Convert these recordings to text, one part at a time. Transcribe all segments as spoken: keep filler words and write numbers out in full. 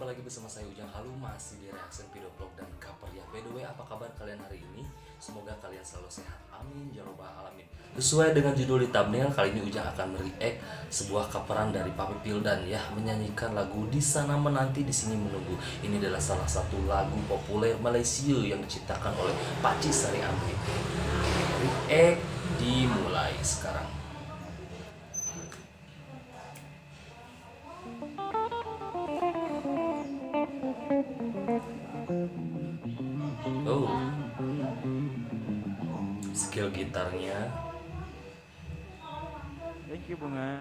jumpa lagi bersama saya Ujang Halu, masih di Reaction Video Vlog dan Cover ya. By the way, apa kabar kalian hari ini? Semoga kalian selalu sehat, amin ya robbal alamin. Sesuai dengan judul di thumbnail, kali ini Ujang akan mereact sebuah coveran dari Papi Pildan ya, menyanyikan lagu Di Sana Menanti Di Sini Menunggu. Ini adalah salah satu lagu populer Malaysia yang diciptakan oleh Paci Sari Amri. React dimulai sekarang. Oh, skill gitarnya. Thank you, Bunga.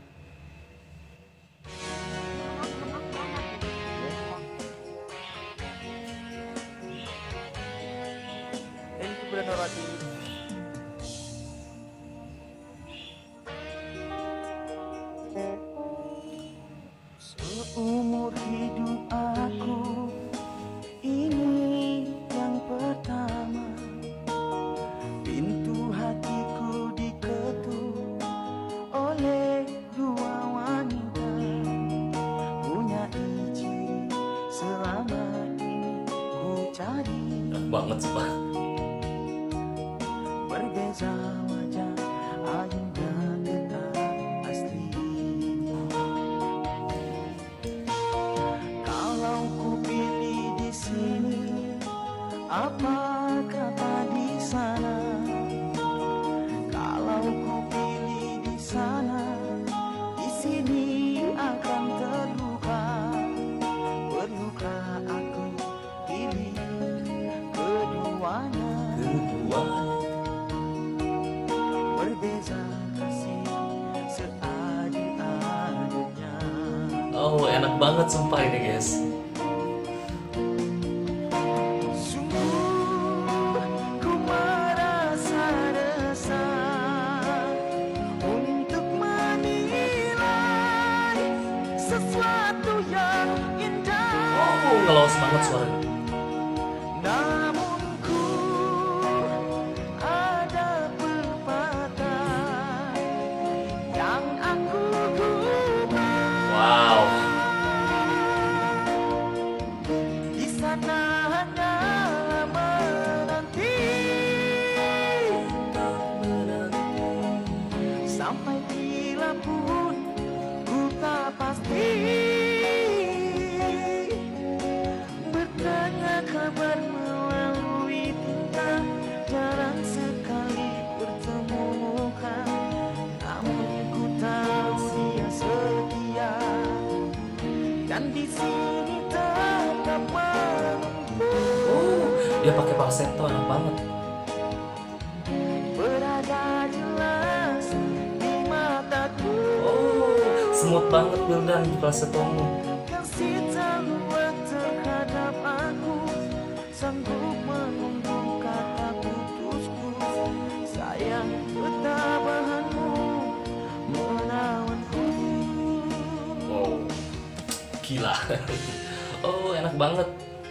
Thank you, Bulan Norati. Seumur hidup aku, ini yang pertama. Pintu hatiku diketuk oleh dua wanita. Punya izin selama ini ku cari. Enak banget sih Pak. Berbeza wajah, akhirnya tetap asli. Kalau ku pilih di sini, apa kata di sana? Kalau ku pilih di sana, di sini akan terluka. Perlukah aku pilih keduanya? Kedua. Berbeza kasih seadil-adilnya. Oh, enak banget sumpah ini guys. Sungguh ku merasa resah untuk menilai sesuatu yang indah. Oh, ngelos banget suaranya. Namun ku ada pepatah yang aku lupa. Wow. Di sana hanyalah menanti sampai bila pun ku tak pasti. Bertanya kabar melalui tinta, jarang sekali bertemu muka. Namun ku tahu dia setia dan di sini tetap menunggu. Oh, dia pakai falsetto enak banget. Berada jelas di mataku. Oh, smooth banget Pildan di falsettomu. Kasih tahu terhadap aku, sanggup menunggu kata putusku. Sayang ketabahanmu menawanku. Wow, gila. Oh, enak banget.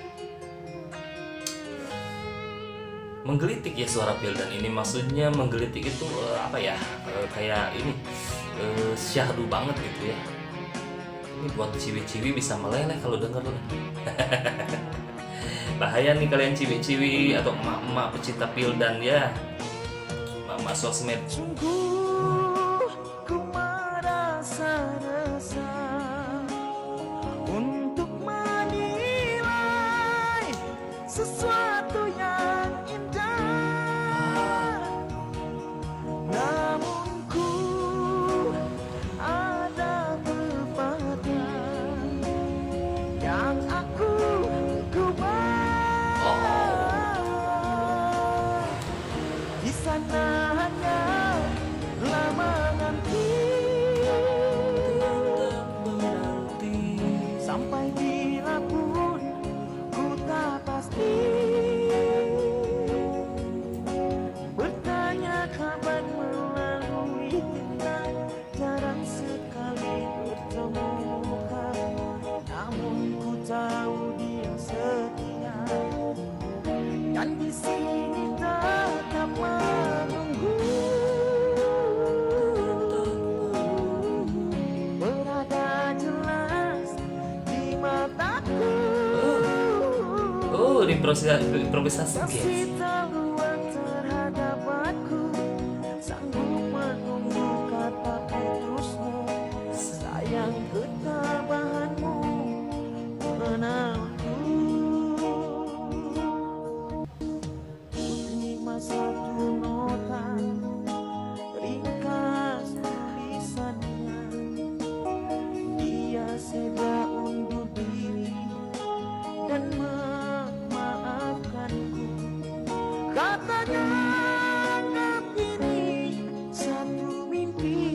Menggelitik ya suara Pildan ini, maksudnya menggelitik itu eh, apa ya, Eh, kayak ini eh, syahdu banget gitu ya. Ini buat ciwi-ciwi bisa meleleh kalau denger. Bahaya nih kalian ciwi-ciwi atau emak-emak pecinta Pildan ya, emak-emak sosmed. Sungguh ku merasa resah untuk menilai sesuatu yang indah. Namun ku ada pepatah yang aku ubah. Di sana hanya lama nanti sampai bila pun ku tak pasti. Bertanya kabar melalui tinta, jarang sekali bertemu muka. Namun ku tahu dia setia dan di sini tetap menunggu. improvisasi improvisasi guys. Kasih tahuan terhadap aku, sanggup menunggu kata putusmu. Sayang ketabahanmu menantu. Terima satu nota ringkas tulisannya. Dia segera undur diri dan memaafkanku. Katanya anggap ini satu mimpi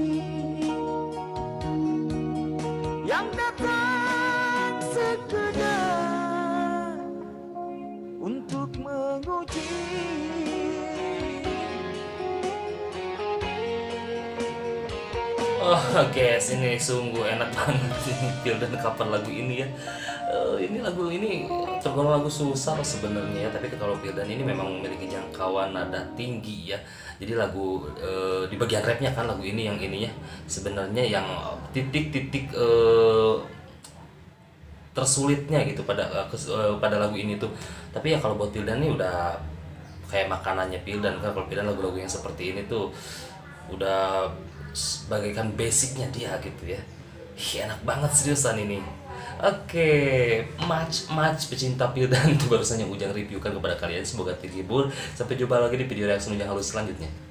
yang datang sekedar untuk menguji. Oh guys, ini sungguh enak banget ini Phil dan cover lagu ini ya. Eh, ini lagu ini tergolong lagu susah sebenarnya ya, tapi kalau Phil dan ini memang memiliki jangkauan nada tinggi ya. Jadi lagu eh, di bagian rapnya kan lagu ini yang ininya sebenarnya yang titik-titik eh, tersulitnya gitu pada eh, kes- eh, pada lagu ini tuh. Tapi ya kalau buat Phil dan ini udah kayak makanannya Phil dan kan kalau Phil dan lagu-lagu yang seperti ini tuh udah bagaikan basicnya dia gitu ya. Ih, enak banget seriusan ini. Oke, much much pecinta Phil dan itu barusan yang Ujang reviewkan kepada kalian. Semoga terhibur. Sampai jumpa lagi di video reaction Ujang halus selanjutnya.